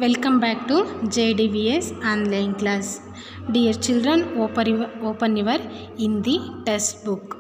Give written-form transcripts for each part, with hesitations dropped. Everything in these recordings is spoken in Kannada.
Welcome back to JDVS online class. Dear children, open your Hindi textbook.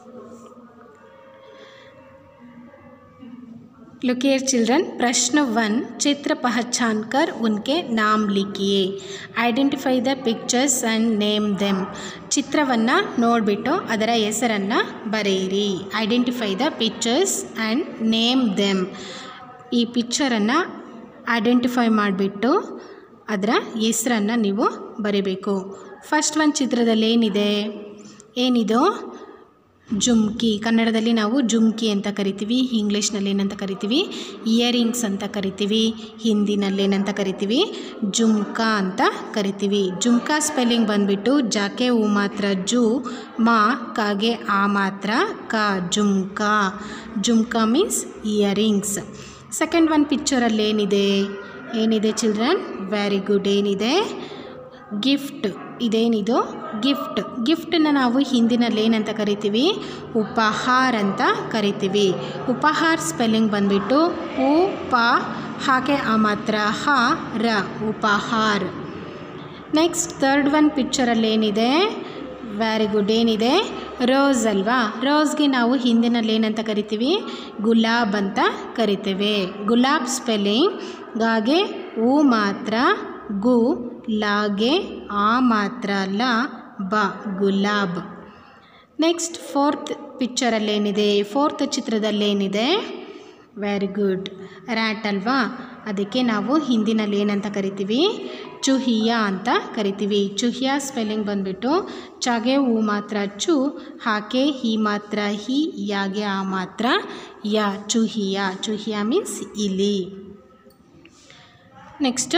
Look here children, प्रश्न 1 चित्र पहचान कर उनके नाम लिखिए. Identify the pictures and name them. ಚಿತ್ರವನ್ನು ನೋಡಿಬಿಟ್ಟು ಅದರ ಹೆಸರನ್ನು ಬರೆಯಿರಿ. Identify the pictures and name them. ಈ ಪಿಕ್ಚರನ್ನು ಐಡೆಂಟಿಫೈ ಮಾಡಿಬಿಟ್ಟು ಅದರ ಹೆಸರನ್ನು ನೀವು ಬರೀಬೇಕು. ಫಸ್ಟ್ ಒಂದು ಚಿತ್ರದಲ್ಲಿ ಏನಿದು ಜುಮ್ಕಿ. ಕನ್ನಡದಲ್ಲಿ ನಾವು ಜುಮ್ಕಿ ಅಂತ ಕರಿತೀವಿ, ಇಂಗ್ಲೀಷ್ನಲ್ಲಿ ಏನಂತ ಕರಿತೀವಿ, ಇಯರಿಂಗ್ಸ್ ಅಂತ ಕರಿತೀವಿ, ಹಿಂದಿನಲ್ಲಿ ಏನಂತ ಕರಿತೀವಿ, ಜುಮ್ಕಾ ಅಂತ ಕರಿತೀವಿ. ಜುಮ್ಕಾ ಸ್ಪೆಲ್ಲಿಂಗ್ ಬಂದುಬಿಟ್ಟು ಜಾಕೆ ಹೂ ಮಾತ್ರ ಜು, ಮಾ ಕಾಗೆ ಆ ಮಾತ್ರ ಕ, jhumka. Jhumka means earrings. Second one ಪಿಕ್ಚರಲ್ಲಿ ಏನಿದೆ ಚಿಲ್ಡ್ರನ್? Very good. ಏನಿದೆ? ಗಿಫ್ಟ್. ಇದೇನಿದು? ಗಿಫ್ಟನ್ನು ನಾವು ಹಿಂದಿನಲ್ಲಿ ಏನಂತ ಕರಿತೀವಿ? ಉಪಹಾರ ಅಂತ ಕರಿತೀವಿ. ಉಪಹಾರ ಸ್ಪೆಲ್ಲಿಂಗ್ ಬಂದುಬಿಟ್ಟು ಉ ಪ ಹಾಗೆ ಆ ಮಾತ್ರ ಹ ರ, ಉಪಹಾರ್. ನೆಕ್ಸ್ಟ್ ಥರ್ಡ್ ಒನ್ ಪಿಕ್ಚರಲ್ಲಿ ಏನಿದೆ? Very good. ಏನಿದೆ? ರೋಸ್ ಅಲ್ವಾ? ರೋಸ್ಗೆ ನಾವು ಹಿಂದಿನಲ್ಲಿ ಏನಂತ ಕರಿತೀವಿ? ಗುಲಾಬ್ ಅಂತ ಕರಿತೇವೆ. ಗುಲಾಬ್ ಸ್ಪೆಲ್ಲಿಂಗ್ ಗಾಗೆ ಉ ಮಾತ್ರ ಗು, ಲಾಗೆ ಆ ಮಾತ್ರ ಲ, ಬ, ಗುಲಾಬ್. ನೆಕ್ಸ್ಟ್ ಫೋರ್ತ್ ಪಿಕ್ಚರಲ್ಲಿ ಏನಿದೆ? ಫೋರ್ತ್ ಚಿತ್ರದಲ್ಲಿ ಏನಿದೆ? Very good. ರ್ಯಾಟ್ ಅಲ್ವಾ? ಅದಕ್ಕೆ ನಾವು ಹಿಂದಿನಲ್ಲಿ ಏನಂತ ಕರಿತೀವಿ? ಚುಹಿಯಾ ಅಂತ ಕರಿತೀವಿ. ಚುಹಿಯಾ ಸ್ಪೆಲ್ಲಿಂಗ್ ಬಂದುಬಿಟ್ಟು ಚಾಗೆ ಹೂ ಮಾತ್ರ ಚು, ಹಾಕೆ ಹಿ ಮಾತ್ರ ಹಿ, ಯಾಗೆ ಆ ಮಾತ್ರ ಯಾ, ಚುಹಿಯಾ. ಚುಹಿಯಾ ಮೀನ್ಸ್ ಇಲಿ. ನೆಕ್ಸ್ಟು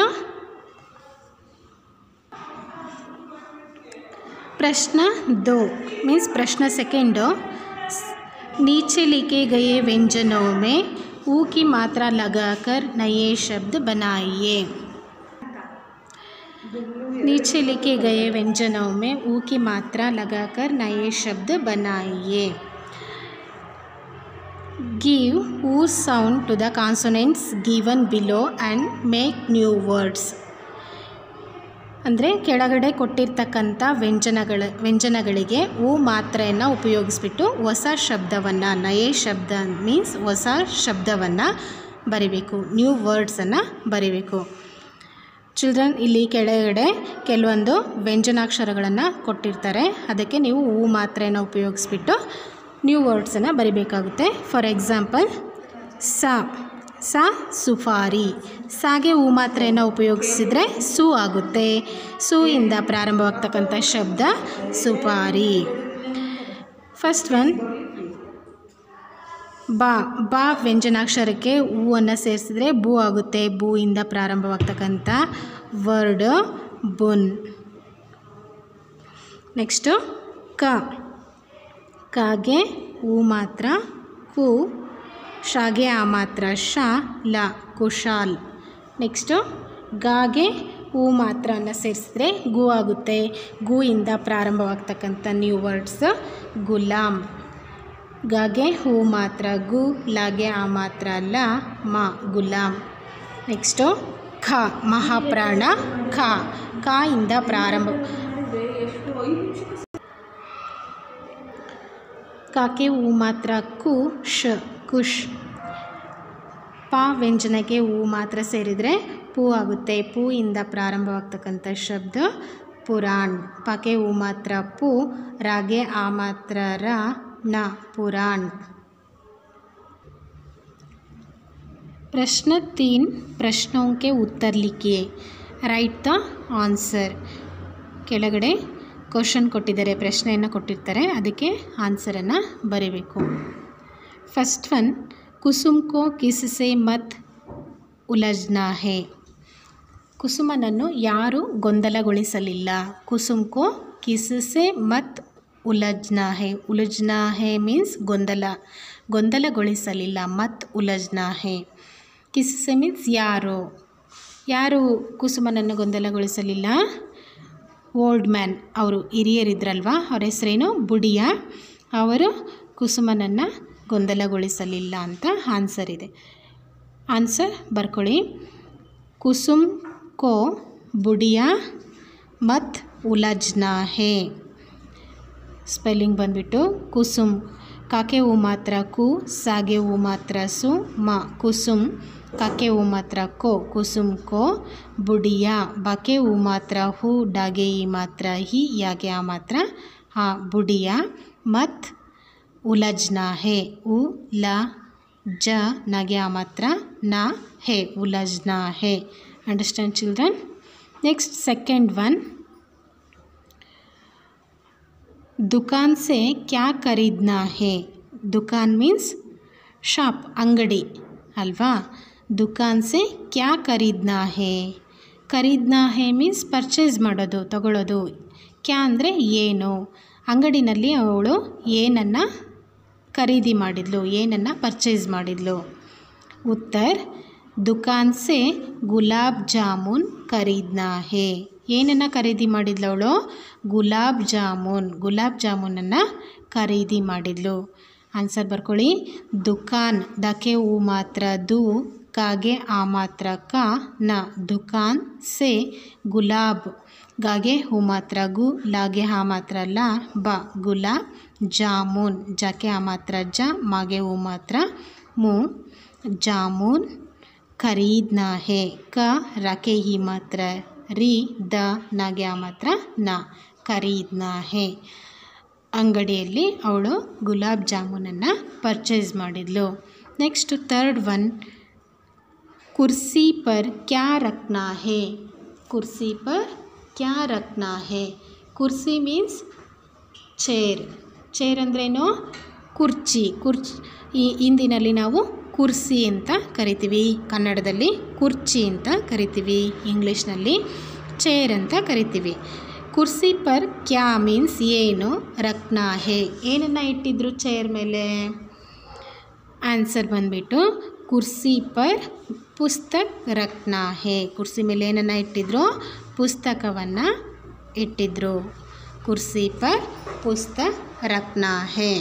प्रश्न 2 मीन्स प्रश्न सेकेंड. नीचे लिखे गए व्यंजनों में ऊ की मात्रा लगाकर नए शब्द बनाइए. नीचे लिखे गए व्यंजनों में ऊ की मात्रा लगाकर नए शब्द बनाइए. Give ऊ sound to the consonants given below and make new words. ಅಂದರೆ ಕೆಳಗಡೆ ಕೊಟ್ಟಿರ್ತಕ್ಕಂಥ ವ್ಯಂಜನಗಳಿಗೆ ಹೂ ಮಾತ್ರೆಯನ್ನು ಉಪಯೋಗಿಸ್ಬಿಟ್ಟು ಹೊಸ ಶಬ್ದವನ್ನು, ನಯೇ ಶಬ್ದ ಮೀನ್ಸ್ ಹೊಸ ಶಬ್ದವನ್ನು ಬರಿಬೇಕು, ನ್ಯೂ ವರ್ಡ್ಸನ್ನು ಬರಿಬೇಕು. ಚಿಲ್ಡ್ರನ್, ಇಲ್ಲಿ ಕೆಳಗಡೆ ಕೆಲವೊಂದು ವ್ಯಂಜನಾಕ್ಷರಗಳನ್ನು ಕೊಟ್ಟಿರ್ತಾರೆ, ಅದಕ್ಕೆ ನೀವು ಹೂ ಮಾತ್ರೆಯನ್ನು ಉಪಯೋಗಿಸ್ಬಿಟ್ಟು ನ್ಯೂ ವರ್ಡ್ಸನ್ನು ಬರಿಬೇಕಾಗುತ್ತೆ. ಫಾರ್ ಎಕ್ಸಾಂಪಲ್ ಸ ಸುಫಾರಿ. ಸಾಗೆ ಹೂ ಮಾತ್ರೆಯನ್ನು ಉಪಯೋಗಿಸಿದರೆ ಸು ಆಗುತ್ತೆ. ಸು ಇಂದ ಪ್ರಾರಂಭವಾಗ್ತಕ್ಕಂಥ ಶಬ್ದ ಸುಪಾರಿ. ಫಸ್ಟ್ ಒನ್ ಬಾ ವ್ಯಂಜನಾಕ್ಷರಕ್ಕೆ ಹೂವನ್ನು ಸೇರಿಸಿದ್ರೆ ಬೂ ಆಗುತ್ತೆ. ಬೂ ಇಂದ ಪ್ರಾರಂಭವಾಗ್ತಕ್ಕಂಥ ವರ್ಡ್ ಬುನ್. ನೆಕ್ಸ್ಟು ಕಾಗೆ ಹೂ ಮಾತ್ರ ಕು, ಶಾಗೆ ಆ ಮಾತ್ರ ಶ, ಲ, ಕುಶಾಲ್. ನೆಕ್ಸ್ಟು ಗಾಗೆ ಹೂ ಮಾತ್ರವನ್ನು ಸೇರಿಸಿದ್ರೆ ಗು ಆಗುತ್ತೆ. ಗು ಇಂದ ಪ್ರಾರಂಭವಾಗ್ತಕ್ಕಂಥ ನ್ಯೂ ವರ್ಡ್ಸ್ ಗುಲಾಮ್. ಗಾಗೆ ಹೂ ಮಾತ್ರ ಗು, ಲಾಗೆ ಆ ಮಾತ್ರ ಲ, ಮ, ಗುಲಾಮ್. ನೆಕ್ಸ್ಟು ಖ ಮಹಾಪ್ರಾಣ ಖ ಇಂದ ಪ್ರಾರಂಭ. ಕಾಕೆ ಹೂ ಮಾತ್ರ ಕು, ಶ, ಕುಶ್. ಪ ವ್ಯಂಜನಕ್ಕೆ ಹೂ ಮಾತ್ರ ಸೇರಿದರೆ ಪೂ ಆಗುತ್ತೆ. ಪೂ ಇಂದ ಪ್ರಾರಂಭವಾಗ್ತಕ್ಕಂಥ ಶಬ್ದ ಪುರಾಣ್. ಪಕೆ ಹೂ ಮಾತ್ರ ಪು, ರಾಗೆ ಆ ಮಾತ್ರ ರ, ನ, ಪುರಾಣ್. प्रश्न 3 प्रश्नों के उत्तर लिखिए. Write the answer. ಕೆಳಗಡೆ ಕ್ವಶನ್ ಕೊಟ್ಟಿದ್ದಾರೆ, ಪ್ರಶ್ನೆಯನ್ನು ಕೊಟ್ಟಿರ್ತಾರೆ, ಅದಕ್ಕೆ ಆನ್ಸರನ್ನು ಬರೀಬೇಕು. ಫಸ್ಟ್ ಒನ್, ಕುಸುಮ್ ಕೋ ಕಿಸ್ಸೆ ಮತ್ ಉಲಜ್ನಾ ಹೇ. ಕುಸುಮನನ್ನು ಯಾರು ಗೊಂದಲಗೊಳಿಸಲಿಲ್ಲ. ಕುಸುಮ್ ಕೋ ಕಿಸ್ಸೆ ಮತ್ ಉಲಜ್ನಾ ಹೇ. ಉಲಜ್ನಾ ಹೇ ಮೀನ್ಸ್ ಗೊಂದಲಗೊಳಿಸಲಿಲ್ಲ. ಮತ್ ಉಲಜ್ನಾ ಹೇ. ಕಿಸ್ಸೆ ಮೀನ್ಸ್ ಯಾರು ಕುಸುಮನನ್ನು ಗೊಂದಲಗೊಳಿಸಲಿಲ್ಲ? ಓಲ್ಡ್ ಮ್ಯಾನ್, ಅವರು ಹಿರಿಯರಿದ್ರಲ್ವ, ಅವ್ರ ಹೆಸರೇನು? ಬುಡಿಯಾ. ಅವರು ಕುಸುಮನನ್ನು ಗೊಂದಲಗೊಳಿಸಲಿಲ್ಲ ಅಂತ ಆನ್ಸರ್ ಇದೆ. ಆನ್ಸರ್ ಬರ್ಕೊಳ್ಳಿ. कुसुम को बुढ़िया मत उलझना है. ಸ್ಪೆಲ್ಲಿಂಗ್ ಬಂದ್ಬಿಟ್ಟು ಕುಸುಮ್ ಕಾಕೆ ಹೂ ಮಾತ್ರ ಕು ಸಾಗೆ ಹೂ ಮಾತ್ರ ಸು ಮ ಕುಸುಮ್ ಕಾಕೆ ಹೂ ಮಾತ್ರ ಕೋ ಕುಸುಮ್ ಕೋ ಬುಡಿಯಾ ಬಾಕೆ ಹೂ ಮಾತ್ರ ಹೂ ಡಾಗೆ ಈ ಮಾತ್ರ ಹಿ ಯಾಗೆ ಆ ಮಾತ್ರ ಹಾ ಬುಡಿಯಾ ಮತ್ ಉಲಜ್ನಾ ಹೇ ಉ ಲ ಜ ನಾಗೆ ಆ ಮಾತ್ರ ನಾ ಹೇ ಉಲಜ್ನಾ ಹೇ. Understand children. Next second one. दुकान से क्या खरीदना है. दुकान मीन्स शॉप अंगड़ी अल्वा. दुकान से क्या खरीदना है. खरीदना है मीन्स परचेज ಮಾಡೋದು ತಗೊಳ್ಳೋದು. ಕ್ಯಾ ಅಂದರೆ ಏನು. ಅಂಗಡಿನಲ್ಲಿ ಅವಳು ಏನನ್ನು ಖರೀದಿ ಮಾಡಿದ್ಲು, ಏನನ್ನು ಪರ್ಚೇಸ್ ಮಾಡಿದ್ಲು. ಉತ್ತರ दुकान से गुलाब जामुन खरीदना है. ಏನನ್ನು ಖರೀದಿ ಮಾಡಿದ್ಲು ಅವಳು. ಗುಲಾಬ್ ಜಾಮೂನನ್ನು ಖರೀದಿ ಮಾಡಿದ್ಲು. ಆನ್ಸರ್ ಬರ್ಕೊಳ್ಳಿ. ದುಕಾನ್ ದಕ್ಕೆ ಹೂ ಮಾತ್ರ ದು ಕಾಗೆ ಆ ಮಾತ್ರ ಕ ನ ದುಕಾನ್ ಸೆ ಗುಲಾಬ್ ಗಾಗೆ ಹೂ ಮಾತ್ರ ಗು ಲಾಗೆ ಆ ಮಾತ್ರ ಲ ಬ ಗುಲಾಬ್ ಜಾಮೂನ್ ಜಾಕೆ ಆ ಮಾತ್ರ ಜ ಮಾಗೆ ಹೂ ಮಾತ್ರ ಮು ಜಾಮೂನ್ ಖರೀದ್ನಾ ಹೇ ಕ ರಕೆ ಹಿ ಮಾತ್ರ ರಿ ದ ನಾಗೆ ಆ ಮಾತ್ರ ನ ಖರೀದ್ನಾ ಹೇ. ಅಂಗಡಿಯಲ್ಲಿ ಅವಳು ಗುಲಾಬ್ ಜಾಮೂನನ್ನು ಪರ್ಚೇಸ್ ಮಾಡಿದ್ಲು. Next third one. ಕುರ್ಸಿ ಪರ್ ಕ್ಯಾ ರಖ್ನಾ ಹೇ. ಕುರ್ಸಿ ಪರ್ ಕ್ಯಾ ರಖ್ನಾ ಹೇ. Kursi means chair. ಚೇರ್ ಅಂದ್ರೇನು ಕುರ್ಚಿ. ಈ ಹಿಂದಿನಲ್ಲಿ ನಾವು ಕುರ್ಸಿ ಅಂತ ಕರಿತೀವಿ, ಕನ್ನಡದಲ್ಲಿ ಕುರ್ಚಿ ಅಂತ ಕರಿತೀವಿ, ಇಂಗ್ಲೀಷ್ನಲ್ಲಿ ಚೇರ್ ಅಂತ ಕರಿತೀವಿ. ಕುರ್ಸಿ ಪರ್ ಕ್ಯಾ ಮೀನ್ಸ್ ಏನು, ರಖ್ನಾ ಹೇ ಏನನ್ನು ಇಟ್ಟಿದ್ರು ಚೇರ್ ಮೇಲೆ. ಆನ್ಸರ್ ಬಂದ್ಬಿಟ್ಟು ಕುರ್ಸಿ ಪರ್ ಪುಸ್ತಕ್ ರಖ್ನಾ ಹೇ. ಕುರ್ಸಿ ಮೇಲೆ ಏನನ್ನು ಇಟ್ಟಿದ್ರು, ಪುಸ್ತಕವನ್ನು ಇಟ್ಟಿದ್ರು. ಕುರ್ಸಿ ಪರ್ ಪುಸ್ತಕ್ ರಖ್ನಾ ಹೇ.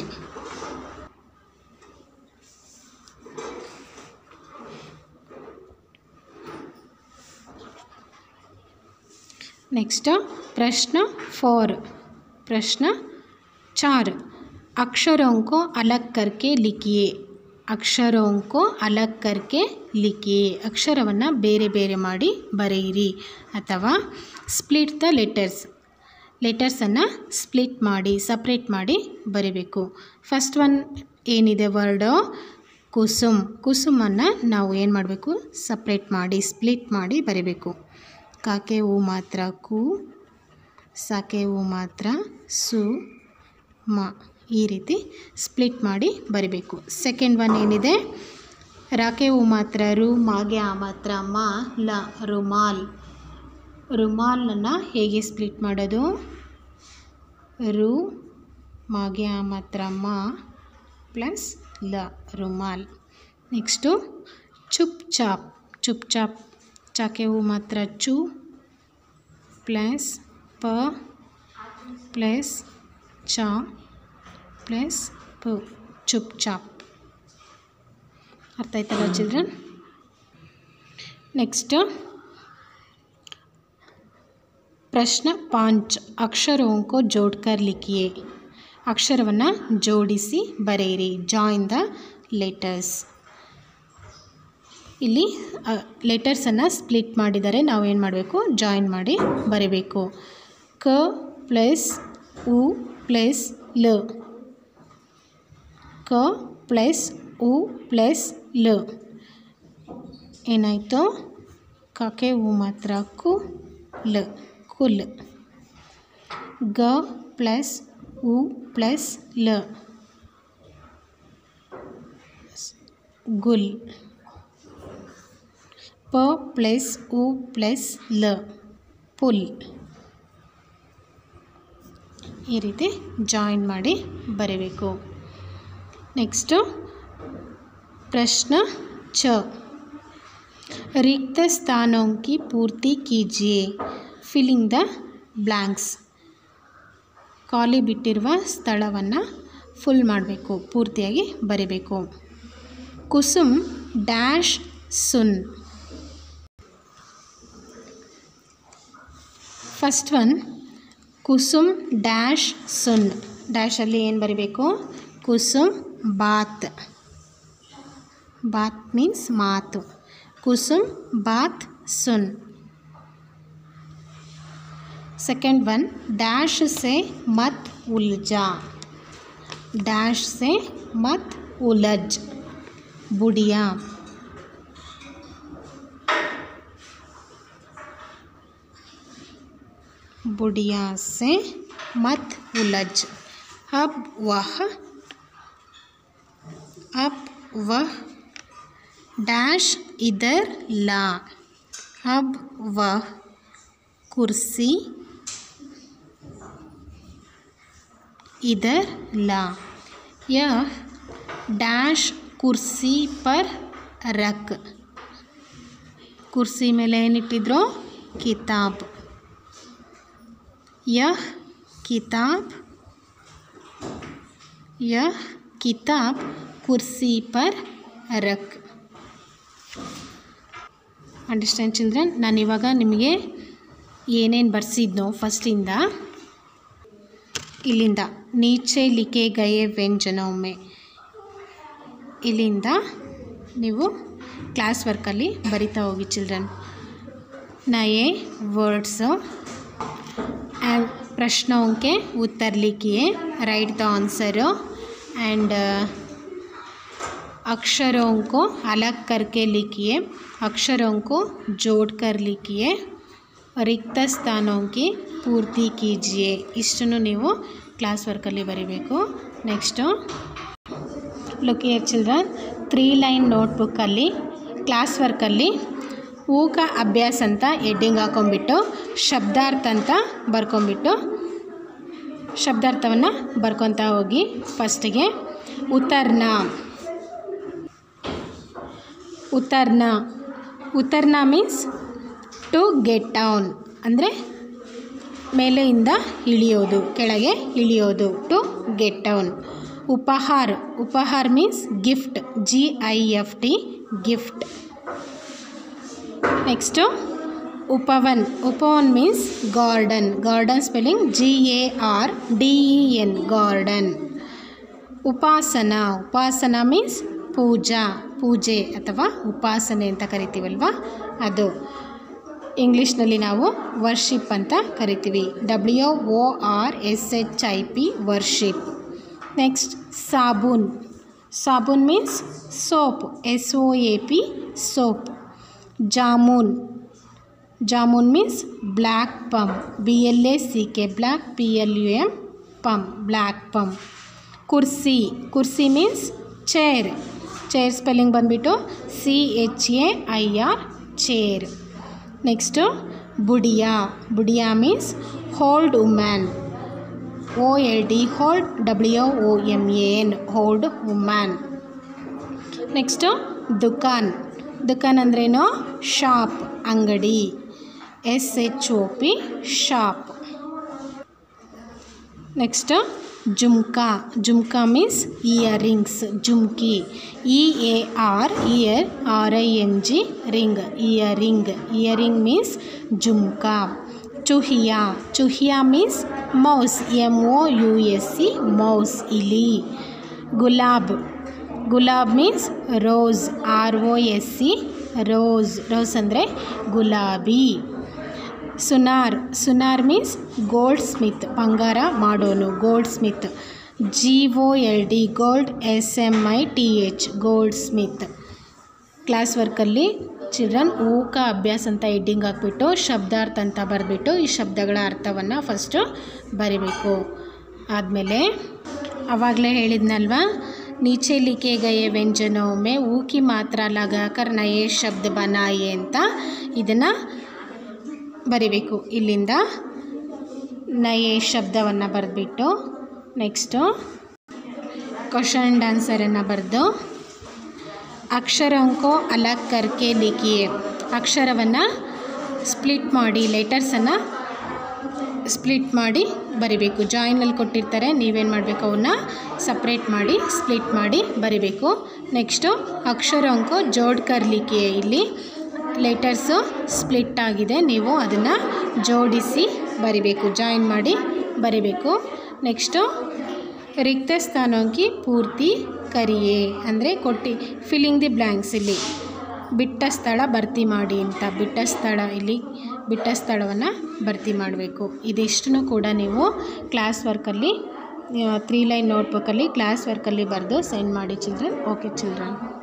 नेक्स्ट प्रश्न 4. प्रश्न 4. अक्षरों को अलग करके लिखिए. अक्षरों को अलग करके लिखिए. अक्षरವನ್ನು ಬೇರೆ ಬೇರೆ ಮಾಡಿ ಬರೆಯಿರಿ ಅಥವಾ ಸ್ಪ್ಲಿಟ್ ದ ಲೆಟರ್ಸನ್ನು ಸ್ಪ್ಲಿಟ್ ಮಾಡಿ ಸಪ್ರೇಟ್ ಮಾಡಿ ಬರೀಬೇಕು. ಫಸ್ಟ್ ಒನ್ ಏನಿದೆ ವರ್ಡು ಕುಸುಮ್. ಕುಸುಮನ್ನು ನಾವು ಏನು ಮಾಡಬೇಕು, ಸಪ್ರೇಟ್ ಮಾಡಿ ಸ್ಪ್ಲಿಟ್ ಮಾಡಿ ಬರೀಬೇಕು. ಕಾಕೆ ಹೂ ಮಾತ್ರ ಕು ಸಾಕೆ ಹೂ ಮಾತ್ರ ಸು ಮ ಈ ರೀತಿ ಸ್ಪ್ಲಿಟ್ ಮಾಡಿ ಬರೀಬೇಕು. ಸೆಕೆಂಡ್ ಒನ್ ಏನಿದೆ, ರಾಕೆ ಹೂ ಮಾತ್ರ ರು ಮಾಗೆ ಆ ಮಾತ್ರ ಮ ಲ ರುಮಾಲ್. ರುಮಾಲನ್ನು ಹೇಗೆ ಸ್ಪ್ಲಿಟ್ ಮಾಡೋದು, ರು ಮಾಗೆ ಆ ಮಾತ್ರ ಮ ಪ್ಲಸ್ ಲ ರುಮಾಲ್. ನೆಕ್ಸ್ಟು ಚುಪ್ ಚಾಪ್. ಚುಪ್ ಚಾಪ್ ಚಾಕೆ ಹೂ ಮಾತ್ರ ಚು ಪ್ಲಸ್ ಪ ಪ್ಲಸ್ ಚ ಪ್ಲಸ್ ಪ ಚುಪ್ ಚಾಪ್. ಅರ್ಥ ಆಯ್ತಲ್ಲ ಚಿಲ್ಡ್ರನ್. ನೆಕ್ಸ್ಟ್ ಪ್ರಶ್ನ 5. ಅಕ್ಷರೋं को जोड़कर लिखिए. ಅಕ್ಷರವನ್ನು ಜೋಡಿಸಿ ಬರೆಯಿರಿ. Join the letters. ಇಲ್ಲಿ ಲೆಟರ್ಸನ್ನು ಸ್ಪ್ಲಿಟ್ ಮಾಡಿದರೆ ನಾವು ಏನು ಮಾಡಬೇಕು, ಜಾಯಿನ್ ಮಾಡಿ ಬರೀಬೇಕು. ಕ ಪ್ಲಸ್ ಉ ಪ್ಲಸ್ ಲ. ಕ ಪ್ಲಸ್ ಉ ಪ್ಲಸ್ ಲ ಏನಾಯಿತು, ಕಾಕೆ ಹೂ ಮಾತ್ರ ಕು ಲ ಕುಲ್. ಗ ಪ್ಲಸ್ ಉ ಪ್ಲಸ್ ಲ ಗುಲ್. ಪ ಪ್ಲಸ್ ಉ ಪ್ಲಸ್ ಲ ಪುಲ್. ಈ ರೀತಿ ಜಾಯಿನ್ ಮಾಡಿ ಬರೀಬೇಕು. ನೆಕ್ಸ್ಟು ಪ್ರಶ್ನ 6. रिक्त स्थानों की पूर्ति कीजिए. Filling the blanks. ಖಾಲಿ ಬಿಟ್ಟಿರುವ ಸ್ಥಳವನ್ನು ಫುಲ್ ಮಾಡಬೇಕು, ಪೂರ್ತಿಯಾಗಿ ಬರೀಬೇಕು. ಕುಸುಮ್ ಡ್ಯಾಶ್ ಸುನ್. ಫಸ್ಟ್ ಒನ್ ಕುಸುಮ್ ಡ್ಯಾಶ್ ಸುನ್. ಡ್ಯಾಶಲ್ಲಿ ಏನು ಬರೀಬೇಕು? ಕುಸುಮ್ ಬಾತ್. ಬಾತ್ ಮೀನ್ಸ್ ಮಾತು. ಕುಸುಮ್ ಬಾತ್ ಸುನ್. सेकेंड वन डैश से मत उलझा. डैश से मत उलझ. बुढ़िया. बुढ़िया से मत उलझ. अब वह डैश इधर ला. अब वह कुर्सी इधर ला. यह डैश कुर्सी पर रख. कुर्सी ಮೇಲೆ ಏನಿಟ್ಟಿದ್ರು? किताब. यह किताब कुर्सी पर रख. Understand children? ನಾನು ಇವಾಗ ನಿಮಗೆ ಏನೇನು ಬರ್ಸಿದ್ನೋ ಫಸ್ಟಿಂದ ಇಲ್ಲಿಂದ ನೀಚೆ ಲಿಖೆ ಗಯೆ ವ್ಯಂಜನೋं में ಇಲ್ಲಿಂದ ನೀವು ಕ್ಲಾಸ್ ವರ್ಕಲ್ಲಿ ಬರಿತಾ ಹೋಗಿ ಚಿಲ್ಡ್ರನ್. नए वर्ड्स एंड प्रश्नों के उत्तर लिखिए. राइट द आंसर एंड अक्षरों को अलग करके लिखिए. अक्षरों को जोड़कर लिखिए. रिक्त स्थानों की पूर्ति कीजिए. इष्टನ್ನು ನೀವು ಕ್ಲಾಸ್ ವರ್ಕಲ್ಲಿ ಬರೀಬೇಕು. Next look here children, 3 line ನೋಟ್ಬುಕ್ಕಲ್ಲಿ ಕ್ಲಾಸ್ ವರ್ಕಲ್ಲಿ ಊಕ ಅಭ್ಯಾಸ ಅಂತ ಹೆಡ್ಡಿಂಗ್ ಹಾಕೊಂಡ್ಬಿಟ್ಟು ಶಬ್ದಾರ್ಥ ಅಂತ ಬರ್ಕೊಂಬಿಟ್ಟು ಶಬ್ದಾರ್ಥವನ್ನು ಬರ್ಕೊತಾ ಹೋಗಿ. ಫಸ್ಟಿಗೆ utarna means to get down ಅಂದರೆ ಮೇಲೆಯಿಂದ ಇಳಿಯೋದು, ಕೆಳಗೆ ಇಳಿಯೋದು, to get down. Upahar means gift, GIFT gift. Next upvan means garden spelling GARDEN garden. Upasana means ಪೂಜೆ ಅಥವಾ ಉಪಾಸನೆ ಅಂತ ಕರಿತೀವಲ್ವ ಅದು. ಇಂಗ್ಲೀಷ್ನಲ್ಲಿ ನಾವು ವರ್ಷಿಪ್ ಅಂತ ಕರಿತೀವಿ, WORSHIP worship. Next sabun means soap, SOAP soap. Jamun means black plum, BLACK black, PLUM plum, black plum. Kursi means chair spelling ಬಂದುಬಿಟ್ಟು CHAIR chair. Next budhiya means old women, OLD old, WOMAN old women. Next dukan ಅಂದ್ರೇನು? ಶಾಪ್, ಅಂಗಡಿ, SHOP shop. Next jhumka means earrings, jhumki, EAR ear, RING ring, earring means jhumka. Chuhiya means mouse, MOUSE mouse, ಇಲಿ. Gulab means rose, ROSE rose ಅಂದರೆ ಗುಲಾಬಿ. ಸುನಾರ್ ಮೀನ್ಸ್ ಗೋಲ್ಡ್ ಸ್ಮಿತ್, ಬಂಗಾರ ಮಾಡೋನು, goldsmith, GOLD gold, SMITH goldsmith. Class ವರ್ಕಲ್ಲಿ ಚಿಲ್ಡ್ರನ್ ಊಕ ಅಭ್ಯಾಸ ಅಂತ ಹೆಡ್ಡಿಂಗ್ ಹಾಕ್ಬಿಟ್ಟು ಶಬ್ದಾರ್ಥ ಅಂತ ಬರೆದ್ಬಿಟ್ಟು ಈ ಶಬ್ದಗಳ ಅರ್ಥವನ್ನು ಫಸ್ಟು ಬರಿಬೇಕು. ಆದಮೇಲೆ ಆವಾಗಲೇ ಹೇಳಿದ್ನಲ್ವ, नीचे लिखे गए व्यंजनों में ऊ की मात्रा लगाकर नए शब्द बनाए ಅಂತ ಇದನ್ನು ಬರಿಬೇಕು. ಇಲ್ಲಿಂದ ನಯೇ ಶಬ್ದವನ್ನು ಬರೆದ್ಬಿಟ್ಟು ನೆಕ್ಸ್ಟು ಕ್ವಶನ್ ಆ್ಯಂಡ್ ಆನ್ಸರನ್ನು ಬರೆದು ಅಕ್ಷರಂಕೋ ಅಲಗ್ ಕರ್ಕೆ ಲಿಖಿಯೇ. ಅಕ್ಷರವನ್ನು ಸ್ಪ್ಲಿಟ್ ಮಾಡಿ, ಲೆಟರ್ಸನ್ನು ಸ್ಪ್ಲಿಟ್ ಮಾಡಿ ಬರಿಬೇಕು. ಜಾಯಿನಲ್ಲಿ ಕೊಟ್ಟಿರ್ತಾರೆ, ನೀವೇನು ಮಾಡಬೇಕು, ಅವನ್ನ ಸಪ್ರೇಟ್ ಮಾಡಿ ಸ್ಪ್ಲಿಟ್ ಮಾಡಿ ಬರಿಬೇಕು. ನೆಕ್ಸ್ಟು ಅಕ್ಷರಂಕೋ ಜೋಡ್ಕರ್ ಲಿಖಿಯೇ. ಇಲ್ಲಿ ಲೆಟರ್ಸು ಸ್ಪ್ಲಿಟ್ ಆಗಿದೆ, ನೀವು ಅದನ್ನು ಜೋಡಿಸಿ ಬರಿಬೇಕು, ಜಾಯಿನ್ ಮಾಡಿ ಬರಿಬೇಕು. ನೆಕ್ಸ್ಟು ರಿಕ್ತ ಸ್ಥಾನಕ್ಕೆ ಪೂರ್ತಿ ಕರಿಯೇ ಅಂದರೆ ಫಿಲ್ಲಿಂಗ್ ದಿ ಬ್ಲ್ಯಾಂಕ್ಸ್. ಇಲ್ಲಿ ಬಿಟ್ಟ ಸ್ಥಳ ಭರ್ತಿ ಮಾಡಿ ಅಂತ, ಬಿಟ್ಟ ಸ್ಥಳವನ್ನು ಭರ್ತಿ ಮಾಡಬೇಕು. ಇದಿಷ್ಟನ್ನು ಕೂಡ ನೀವು ಕ್ಲಾಸ್ ವರ್ಕಲ್ಲಿ 3 ಲೈನ್ ನೋಟ್ಬುಕ್ಕಲ್ಲಿ ಕ್ಲಾಸ್ ವರ್ಕಲ್ಲಿ ಬರೆದು ಸೆಂಡ್ ಮಾಡಿ ಚಿಲ್ಡ್ರನ್. Okay children.